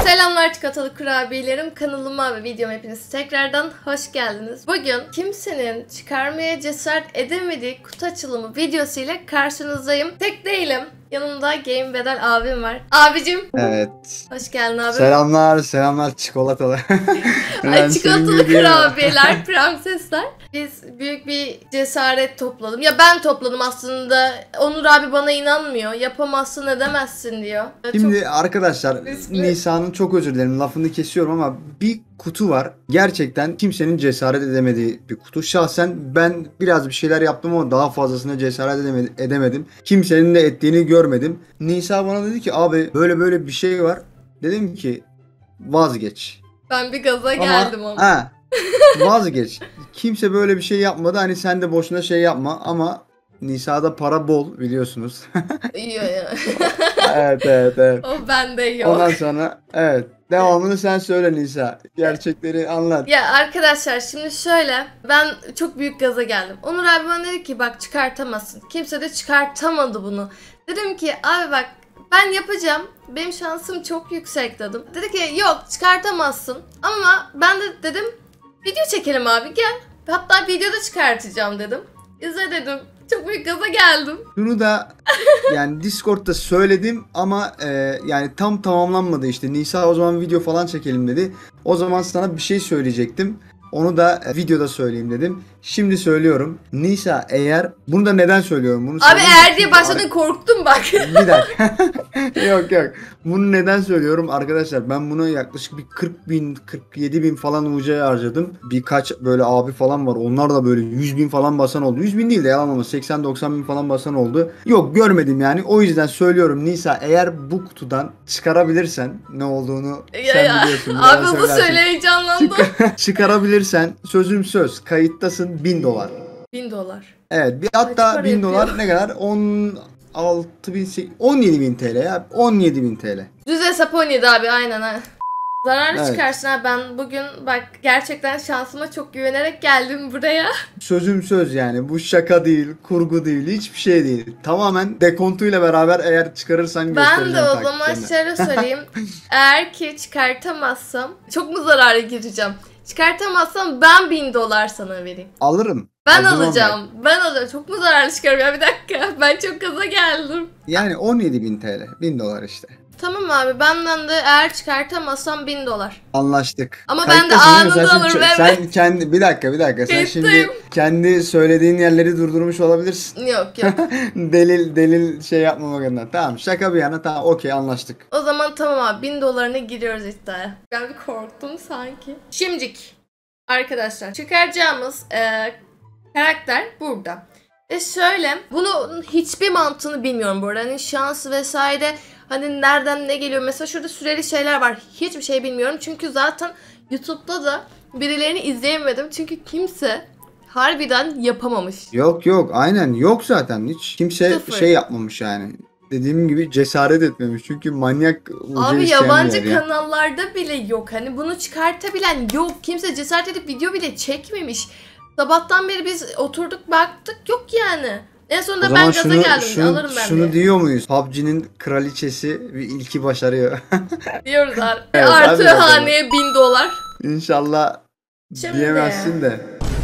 Selamlar çikolatalı kurabiyelerim, kanalıma ve videoma hepiniz tekrardan hoş geldiniz. Bugün kimsenin çıkarmaya cesaret edemediği kutu açılımı videosuyla karşınızdayım. Tek değilim. Yanımda Game Bedel abim var. Abicim. Evet. Hoş geldin abi. Selamlar çikolatalı. Ay çikolatalı kurabiyeler, prensesler. Biz büyük bir cesaret topladım. Ya ben topladım aslında. Onur abi bana inanmıyor. Yapamazsın edemezsin diyor. Şimdi arkadaşlar riskli. Nisa'nın çok özür dilerim lafını kesiyorum ama bir kutu var. Gerçekten kimsenin cesaret edemediği bir kutu. Şahsen ben biraz bir şeyler yaptım ama daha fazlasına cesaret edemedim. Kimsenin de ettiğini görmedim. Nisa bana dedi ki abi böyle bir şey var. Dedim ki vazgeç. Ben bir gaza geldim ama. Ha, vazgeç. Kimse böyle bir şey yapmadı. Hani sen de boşuna şey yapma ama Nisa'da para bol biliyorsunuz. İyi ya. Evet. O bende yok. Ondan sonra evet. Devamını sen söyle Nisa. Gerçekleri anlat. Ya arkadaşlar şimdi şöyle, ben çok büyük gaza geldim. Onur abi bana dedi ki bak çıkartamazsın. Kimse de çıkartamadı bunu. Dedim ki abi bak ben yapacağım. Benim şansım çok yüksek dedim. Dedi ki yok çıkartamazsın. Ama ben de dedim video çekelim abi gel. Hatta videoda çıkartacağım dedim. İzle dedim. Çok büyük gaza geldim. Bunu da yani Discord'da söyledim ama yani tam tamamlanmadı işte. Nisa o zaman video falan çekelim dedi. O zaman sana bir şey söyleyecektim. Onu da videoda söyleyeyim dedim. Şimdi söylüyorum. Nisa eğer... Bunu da neden söylüyorum? Bunu abi eğer diye başladın korktum bak. Bir dakika. Yok. Bunu neden söylüyorum? Arkadaşlar ben bunu yaklaşık bir 40.000, 47.000 falan UC'ye harcadım. Birkaç böyle abi falan var. Onlar da böyle 100.000 falan basan oldu. 100.000 değil de yalan ama 80-90.000 falan basan oldu. Yok görmedim yani. O yüzden söylüyorum Nisa eğer bu kutudan çıkarabilirsen ne olduğunu sen biliyorsun. Abi hızlı söyle heyecanlandım. Çıkarabilirsen sözüm söz. Kayıttasın $1000. $1000. Evet hatta $1000 ne kadar? 17.000 TL ya. 17.000 TL. Düz hesap 17 abi aynen ha. Zararlı Evet. çıkarsın ha. Ben bugün bak gerçekten şansıma çok güvenerek geldim buraya. Sözüm söz yani. Bu şaka değil, kurgu değil, hiçbir şey değil. Tamamen dekontuyla beraber eğer çıkarırsan göstereceğim Ben de o zaman takipçilerine. şöyle söyleyeyim. Eğer ki çıkartamazsam çok mu zarara gireceğim? Çıkartamazsam ben $1000 sana vereyim. Alırım. Ben Acımam alacağım. Ben alacağım. Çok mu zararlı çıkarım ya bir dakika. Ben çok gaza geldim. Yani 17.000 TL. $1000 işte. Tamam abi benden de eğer çıkartamazsam $1000. Anlaştık. Ama ben de Kayıttasın değil mi? anında alırım, evet. Sen kendi bir dakika. Sen şimdi Kayıttayım. kendi söylediğin yerleri durdurmuş olabilirsin. Yok. delil şey yapmamak adına. Tamam şaka bir yana tamam okey anlaştık. O zaman tamam abi $1000'ına giriyoruz iddiaya. Ben bir korktum sanki. Şimdilik arkadaşlar çıkaracağımız karakter burada. Şöyle bunun hiçbir mantığını bilmiyorum bu arada. Hani şans vesaire hani nereden ne geliyor. Mesela şurada süreli şeyler var. Hiçbir şey bilmiyorum. Çünkü zaten YouTube'da da birilerini izleyemedim. Çünkü kimse harbiden yapamamış. Yok aynen yok zaten hiç kimse Sıfır. şey yapmamış yani. Dediğim gibi cesaret etmemiş çünkü manyak Abi yabancı ya. kanallarda bile yok. Hani bunu çıkartabilen yok. Kimse cesaret edip video bile çekmemiş. Sabahtan beri biz oturduk baktık yok yani. En sonunda ben gaza geldim. Alırım ben şunu diye. diyor muyuz? PUBG'nin kraliçesi bir ilki başarıyor. Diyoruz abi. Evet, Artı hadi bakalım. haneye $1000. İnşallah Şimdi. diyemezsin de.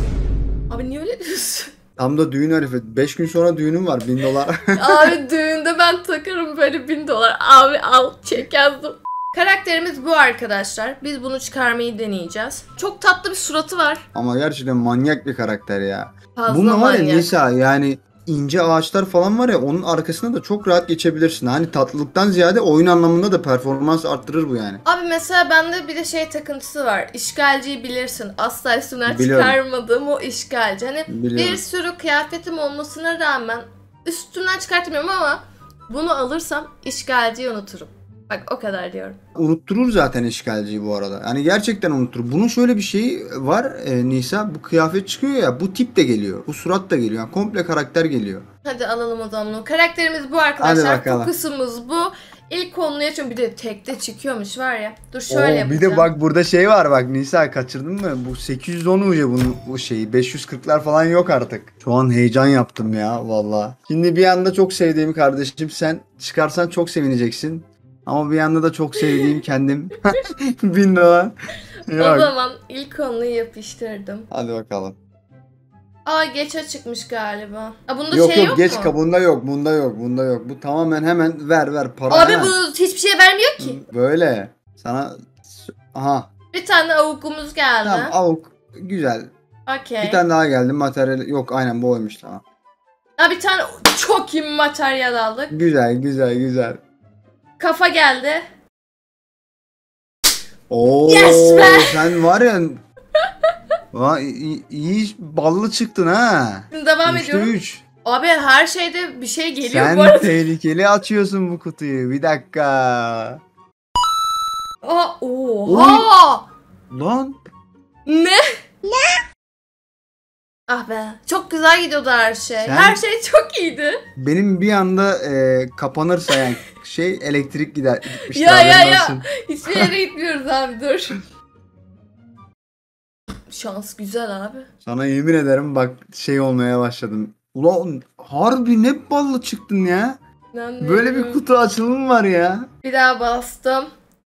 Abi niye öyle diyorsun? Tam da düğün harifi. 5 gün sonra düğünüm var $1000. Abi düğünde ben takarım böyle $1000. Abi al çek yazdım. Karakterimiz bu arkadaşlar. Biz bunu çıkarmayı deneyeceğiz. Çok tatlı bir suratı var. Ama gerçekten manyak bir karakter ya. Fazla Bununla var ya manyak. Nisa yani ince ağaçlar falan var ya onun arkasına da çok rahat geçebilirsin. Hani tatlılıktan ziyade oyun anlamında da performans arttırır bu yani. Abi mesela bende bir de şey takıntısı var. İşgalciyi bilirsin. Asla üstümden Biliyorum. çıkarmadığım o işgalci. Hani Biliyorum. bir sürü kıyafetim olmasına rağmen üstümden çıkartmıyorum ama bunu alırsam işgalciyi unuturum. Bak o kadar diyorum. Unutturur zaten işgalciyi bu arada. Hani gerçekten unutturur. Bunun şöyle bir şeyi var Nisa. Bu kıyafet çıkıyor ya bu tip de geliyor. Bu surat da geliyor. Yani komple karakter geliyor. Hadi alalım o zaman onu. Karakterimiz bu arkadaşlar. Hadi bakalım. Fokusumuz bu. İlk konuya çünkü bir de tekte çıkıyormuş var ya. Dur şöyle Bir yapacağım. de bak burada şey var bak Nisa kaçırdın mı? Bu 810 UC bunun bu şeyi. 540'lar falan yok artık. Şu an heyecan yaptım ya valla. Şimdi bir anda çok sevdiğim kardeşim sen çıkarsan çok sevineceksin. Ama bir yanda da çok sevdiğim kendim. 1000 dolar. O Yok. zaman ilk konuyu yapıştırdım. Hadi bakalım. Aa geçe çıkmış galiba. Aa bunda Yok şey yok yok geç mu? bunda yok bunda yok bunda yok. Bu tamamen hemen ver para Abi hemen. bu hiçbir şey vermiyor ki. Böyle. Sana aha Bir tane avukumuz geldi. tamam avuk güzel. Okey. Bir tane daha geldi materyal yok aynen bu oymuş tamam. Aa bir tane çok iyi bir materyal aldık. Güzel. Kafa geldi. Oo Yes be! sen var ya iyi ballı çıktın ha. Şimdi devam 3'te ediyorum. 3. Abi her şeyde bir şey geliyor Sen bu arada. tehlikeli açıyorsun bu kutuyu. Bir dakika. Aa, oha! Lan Ne? Ah be. Çok güzel gidiyordu her şey. Sen- Her şey çok iyiydi. benim bir anda kapanırsa yani şey elektrik gitmişti. Ya, haberin ya. olsun. Hiçbir yere gitmiyoruz abi dur. Şans güzel abi. Sana yemin ederim bak şey olmaya başladım. Ulan harbi ne ballı çıktın ya. Böyle bir kutu açılımı var ya. Bir daha bastım.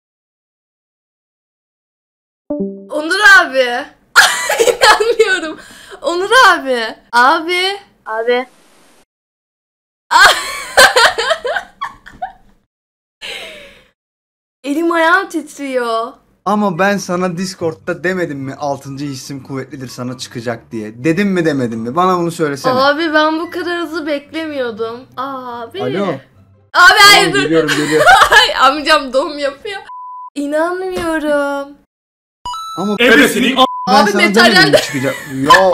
Onur abi. İnanmıyorum. Onur abi. Abi. Elim ayağım titriyor. Ama ben sana Discord'da demedim mi 6. hissim kuvvetlidir sana çıkacak diye. Dedim mi demedim mi? Bana bunu söylesene. Abi ben bu kadar hızlı beklemiyordum. Abi. Alo. Abi hayır Tamam, dur. geliyorum. Ay, amcam doğum yapıyor. İnanmıyorum. Ama Ebesinin ben Abi sana materyal- demedim mi çıkacak. Ya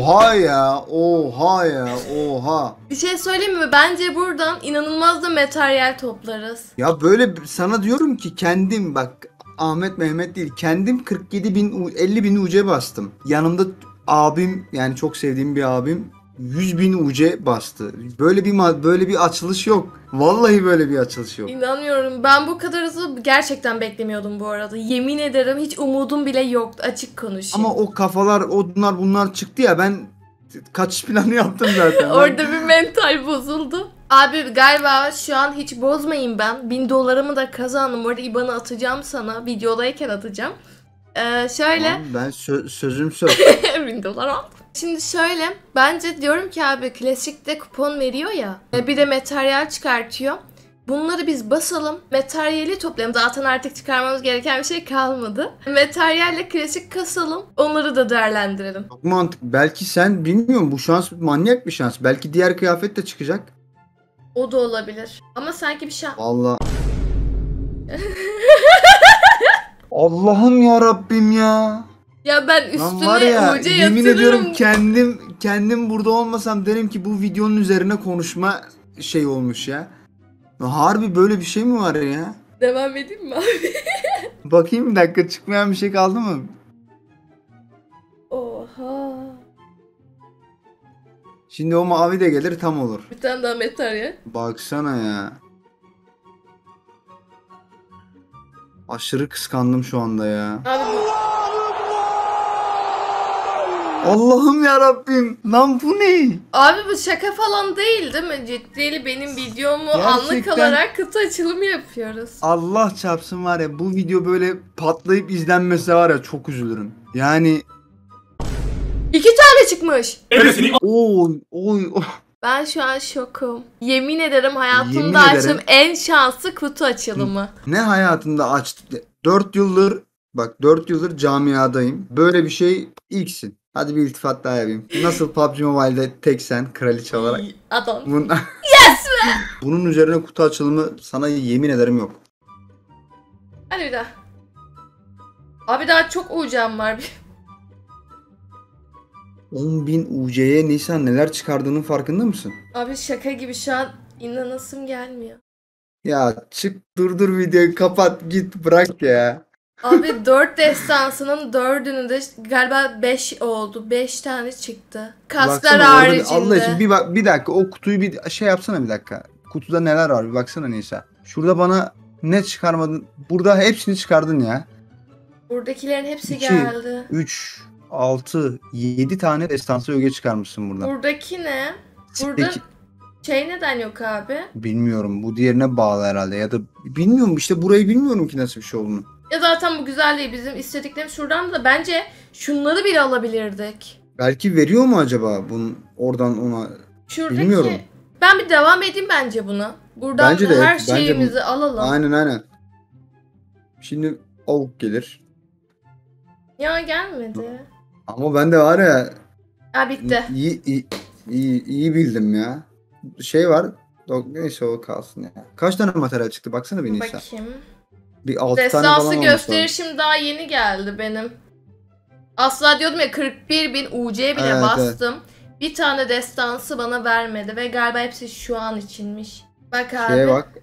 oha. Bir şey söyleyeyim mi? Bence buradan inanılmaz da materyal toplarız. Ya böyle sana diyorum ki kendim bak Ahmet Mehmet değil kendim 50 bin UC bastım. Yanımda abim yani çok sevdiğim bir abim 100.000 UC bastı. Böyle bir açılış yok. Vallahi böyle bir açılış yok. İnanmıyorum. Ben bu kadar hızlı gerçekten beklemiyordum bu arada. Yemin ederim hiç umudum bile yoktu. Açık konuşayım. Ama o kafalar bunlar çıktı ya ben kaçış planı yaptım zaten. Orada bir mental bozuldu. Abi galiba şu an hiç bozmayayım ben. 1000 dolarımı da kazandım. Orada IBAN'ı atacağım sana. Videodayken atacağım. Şöyle. Tamam, ben sözüm söz. 1000 dolar aldım. Şimdi şöyle. Bence diyorum ki abi klasikte kupon veriyor ya. Bir de materyal çıkartıyor. Bunları biz basalım. Materyali toplayalım. Zaten artık çıkarmamız gereken bir şey kalmadı. Materyalle klasik kasalım. Onları da değerlendirelim. Çok mantıklı. Belki sen bilmiyorum bu şans manyak bir şans. Belki diğer kıyafet de çıkacak. O da olabilir. Ama sanki bir şey... Vallahi. Allah'ım ya Rabbim ya. Ya ben Lan var üstüne ya uca yemin yatırırım. ediyorum kendim burada olmasam derim ki bu videonun üzerine konuşma şey olmuş ya. Harbi böyle bir şey mi var ya? Devam edeyim mi abi? Bakayım bir dakika çıkmayan bir şey kaldı mı? Oha. Şimdi o mavi de gelir tam olur. Bir tane daha materyal. Baksana ya. Aşırı kıskandım şu anda ya. Abi bu... Allah'ım ya Rabbim. Lan bu ne? Abi bu şaka falan değil mi? Ciddili benim videomu anlık Gerçekten- olarak kutu açılımı yapıyoruz. Allah çarpsın var ya bu video böyle patlayıp izlenmese var ya çok üzülürüm. Yani 2 tane çıkmış. ebesinin oy. Ben şu an şokum. Yemin ederim hayatımda Yemin açtığım ederim. en şanslı kutu açılımı. Ne hayatımda açtı. 4 yıldır camiadayım. Böyle bir şey ilksin. Hadi bir iltifat daha yapayım. Nasıl PUBG Mobile'de tek sen kraliçe olarak. İyi, adam. Bunun üzerine kutu açılımı sana yemin ederim yok. Hadi bir daha. Abi daha çok ucam var. 10.000 UC'ye Nisan neler çıkardığının farkında mısın? Abi şaka gibi şu an inanasım gelmiyor. Ya çık durdur videoyu kapat git bırak ya. Abi 4 destansının 4'ünü de galiba 5 oldu. 5 tane çıktı. Kasklar Baksana orada haricinde. Allah için bir dakika o kutuyu bir şey yapsana bir dakika. Kutuda neler var bir baksana Nisa. Şurada bana ne çıkarmadın? Burada hepsini çıkardın ya. Buradakilerin hepsi 2, geldi. 3, 6, 7 tane destansı öge çıkarmışsın buradan. Buradaki ne? Burada Şey neden yok abi? Bilmiyorum. Bu diğerine bağlı herhalde. Ya da bilmiyorum işte, burayı bilmiyorum ki nasıl bir şey olduğunu. Ya zaten bu güzel değil. Bizim istediklerimiz şuradan da bence şunları bile alabilirdik. Belki veriyor mu acaba bunun oradan ona? Şuradaki... Bilmiyorum. Ben bir devam edeyim bence buna. Buradan Bence de her evet, bence şeyimizi alalım. aynen. Şimdi avuk gelir. Ya gelmedi. Ama ben de var ya, Ha bitti. iyi bildim ya. Şey var. Neyse o kalsın ya. Kaç tane materyal çıktı? Baksana bir Nisa. Bakayım. Bir 6 tane Destansı falan olmuş lazım. gösterişim daha yeni geldi benim. Asla diyordum ya 41.000 UC bile Evet, bastım. Bir tane destansı bana vermedi ve galiba hepsi şu an içinmiş. Bak abi. Şeye bak.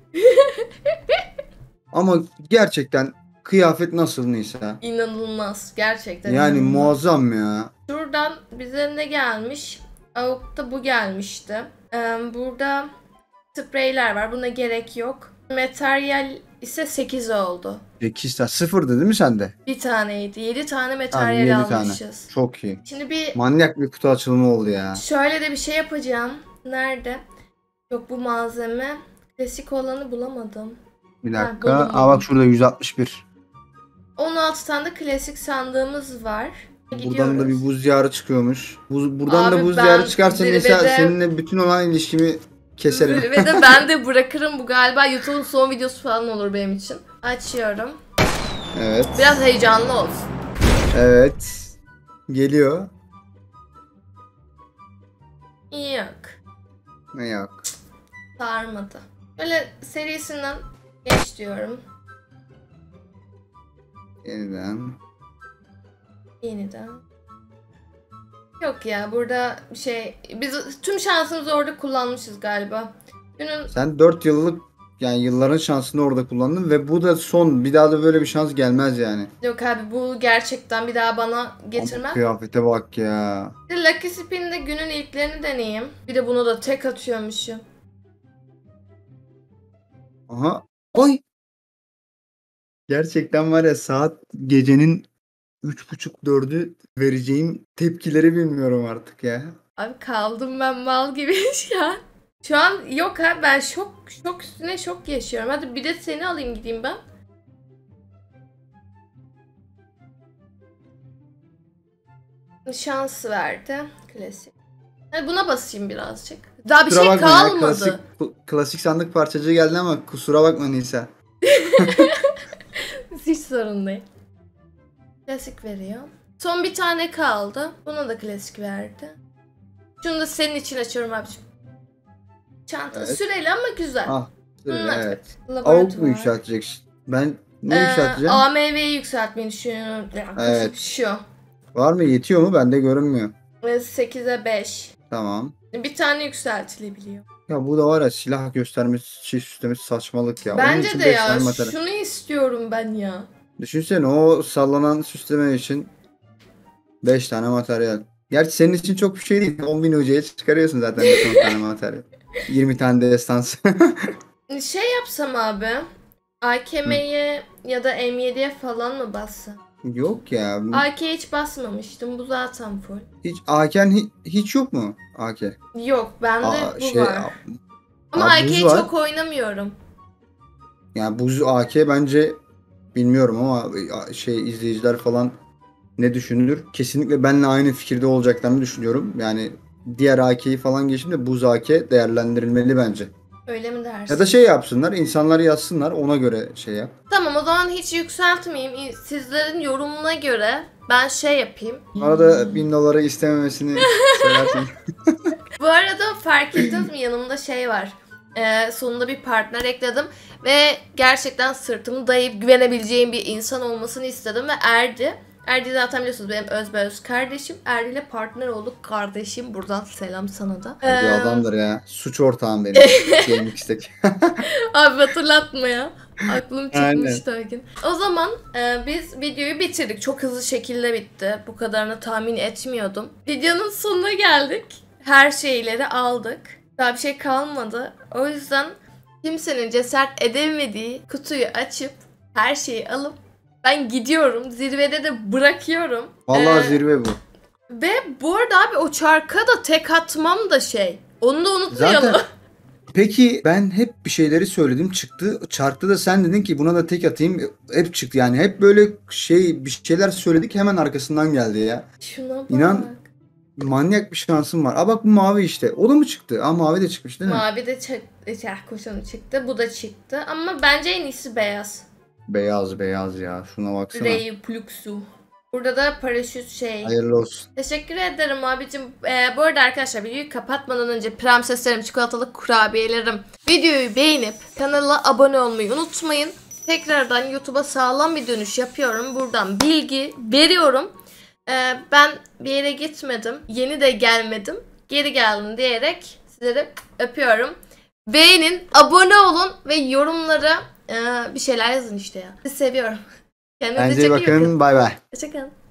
Ama gerçekten kıyafet nasıl Nisa? İnanılmaz. Gerçekten Yani inanılmaz. muazzam ya. Şuradan bize ne gelmiş? Avuk'ta bu gelmişti. Burada spreyler var. Buna gerek yok. Materyal ise 8 oldu. 8 tane. Sıfırdı değil mi sende? Bir taneydi. 7 tane Tamam, materyal 7 tane. almışız. Çok iyi. Şimdi bir Manyak bir kutu açılımı oldu ya. şöyle de bir şey yapacağım. Nerede? Yok bu malzeme. Klasik olanı bulamadım. Bir Ha, dakika. buldum. Aa bak şurada 161. 16 tane de klasik sandığımız var. Buradan da bir buz diyarı çıkıyormuş. Buradan Abi da buz ben diyarı çıkarsa mesela zirvede- seninle bütün olan ilişkimi keserim. Ve de ben de bırakırım, bu galiba YouTube'un son videosu falan olur benim için. Açıyorum. Evet. Biraz heyecanlı olsun. Evet. Geliyor. Yok. Ne yok. Sarmadı. Böyle serisinden geç diyorum. Yeniden. Yeniden. Yok ya, burada biz tüm şansımızı orada kullanmışız galiba. Günün Sen 4 yıllık, yani yılların şansını orada kullandın ve bu da son. Bir daha da böyle bir şans gelmez yani. yok abi, bu gerçekten bir daha bana Ama getirmez. kıyafete bak ya. Bir de Lucky Spin'de günün ilklerini deneyeyim. Bir de bunu da tek atıyormuşum. Aha. Oy. Gerçekten var ya, saat gecenin 3.30-4'ü vereceğim tepkileri bilmiyorum artık ya. Abi kaldım ben mal gibi şu an. Şu an yok abi, ben şok üstüne şok yaşıyorum. Hadi bir de seni alayım gideyim ben. Şans verdi. Klasik. Hadi buna basayım birazcık. Daha bir Kusura şey bakma ya, kalmadı. klasik sandık parçacığı geldi ama kusura bakma Nisa. Hiç sorun değil. Klasik veriyor. Son bir tane kaldı. Buna da klasik verdi. Şunu da senin için açıyorum abiciğim. Çanta Evet. süreli ama güzel. Ah. Hadi Evet. Laboratuvar. Avuk mu yükseltecek? Ben ne yükselteceğim? AMV'yi yükseltmeyi düşünüyorum. Evet. Şu. Var mı? Yetiyor mu? Bende görünmüyor. 8'e 5. Tamam. Bir tane yükseltilebiliyor. Ya bu da var ya, silah göstermesi, şey süslemesi saçmalık ya. Onun Bence için de 5 ya. tane materyal. Şunu istiyorum ben ya. Düşünsene, o sallanan süsleme için 5 tane materyal. Gerçi senin için çok bir şey değil. 10.000 UC'ye çıkarıyorsun zaten 10 tane materyal. 20 tane de estans. Şey yapsam abi. AKM'ye ya da M7'ye falan mı bassam? Yok ya. AK'ye hiç basmamıştım. Bu zaten full. Hiç AK'n hiç yok mu? AK. Yok, bende bu var. Ama Aa, buz AK'yi var. çok oynamıyorum. Yani buz AK bence, bilmiyorum ama şey, izleyiciler falan ne düşünür? Kesinlikle benimle aynı fikirde olacaklarını düşünüyorum. Yani diğer AK'yi falan geçtim de buz AK değerlendirilmeli bence. Öyle mi dersin? Ya da şey yapsınlar, insanlar yazsınlar, ona göre şey yap. Tamam, o zaman hiç yükseltmeyeyim. Sizlerin yorumuna göre ben şey yapayım. Arada 1000 doları istememesini söylersin. Bu arada fark ettiniz mi, yanımda şey var. Sonunda bir partner ekledim. Ve gerçekten sırtımı dayayıp güvenebileceğim bir insan olmasını istedim ve Erdi. Erdi zaten biliyorsunuz benim özbeöz kardeşim. Erdi ile partner olduk, kardeşim. Buradan selam sana da. Bir adamdır ya. Suç ortağım benim. GameX'teki. Abi hatırlatma ya. Aklım Aynen. çıkmıştı o gün. O zaman biz videoyu bitirdik. Çok hızlı şekilde bitti. Bu kadarını tahmin etmiyordum. Videonun sonuna geldik. Her şeyleri aldık. Daha bir şey kalmadı. O yüzden kimsenin cesaret edemediği kutuyu açıp her şeyi alıp ben gidiyorum. Zirvede de bırakıyorum. Vallahi zirve bu. Ve bu arada abi o çarka da tek atmam da şey. Onu da unutmayalım. Peki ben hep bir şeyleri söyledim çıktı. Çarkta da sen dedin ki buna da tek atayım. Hep çıktı yani. Hep böyle bir şeyler söyledik hemen arkasından geldi ya. Şuna bak. İnan manyak bir şansım var. Aa bak bu mavi işte. O da mı çıktı? Aa mavi de çıkmış değil mi? Mavi de kuşanı çıktı. Bu da çıktı. Ama bence en iyisi beyaz. Beyaz beyaz ya. Şuna baksana. Ray Pluxu. Burada da paraşüt şey. Hayırlı olsun. Teşekkür ederim abicim. Bu arada arkadaşlar videoyu kapatmadan önce prenseslerim, çikolatalı kurabiyelerim. Videoyu beğenip kanala abone olmayı unutmayın. Tekrardan YouTube'a sağlam bir dönüş yapıyorum. Buradan bilgi veriyorum. Ben bir yere gitmedim. Yeni de gelmedim. Geri geldim diyerek sizleri öpüyorum. Beğenin, abone olun ve yorumlara bir şeyler yazın işte ya. Sizi seviyorum. Kendinize Bence çok iyi bakın. bakın. Bay bay. Hoşçakalın.